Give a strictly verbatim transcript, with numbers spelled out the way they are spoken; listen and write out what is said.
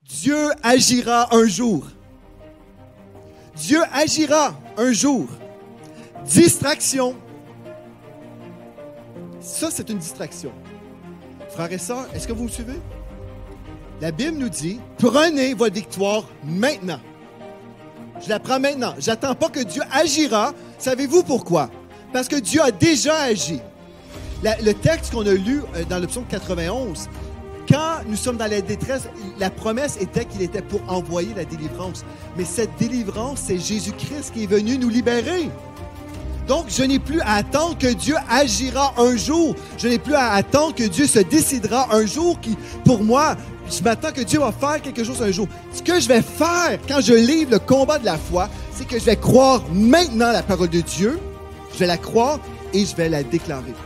Dieu agira un jour. Dieu agira un jour. Distraction. Ça, c'est une distraction. Frères et sœurs, est-ce que vous me suivez? La Bible nous dit, prenez votre victoire maintenant. Je la prends maintenant. J'attends pas que Dieu agira. Savez-vous pourquoi? Parce que Dieu a déjà agi. La, le texte qu'on a lu dans le psaume quatre-vingt-onze, quand nous sommes dans la détresse, la promesse était qu'il était pour envoyer la délivrance. Mais cette délivrance, c'est Jésus-Christ qui est venu nous libérer. Donc, je n'ai plus à attendre que Dieu agira un jour. Je n'ai plus à attendre que Dieu se décidera un jour qui, pour moi, je m'attends que Dieu va faire quelque chose un jour. Ce que je vais faire quand je livre le combat de la foi, c'est que je vais croire maintenant la parole de Dieu. Je vais la croire et je vais la déclarer.